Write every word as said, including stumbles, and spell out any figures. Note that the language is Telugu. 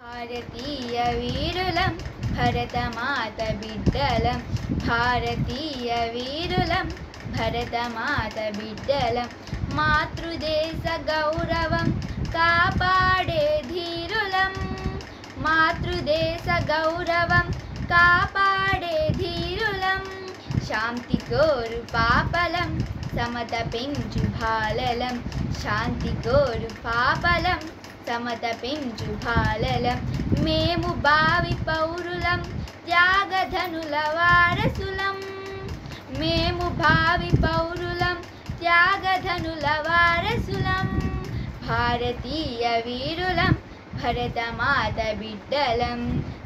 భారతీయ వీరులం భరతమాత బిడ్డలం భారతీయ వీరులం భరతమాత బిడ్డలం మాతృదేశ గౌరవం కాపాడే ధీరులం మాతృదేశ గౌరవం కాపాడే ధీరులం శాంతి కోరు పాపలం సమత పెంచు బాలలం శాంతి కోరు పాపలం సమత పెంచు బాలలం మేము భావి పౌరులం త్యాగధనుల వారసులం మేము భావి పౌరులం త్యాగధనుల వారసులం భారతీయ వీరులం భరతమాత బిడ్డలం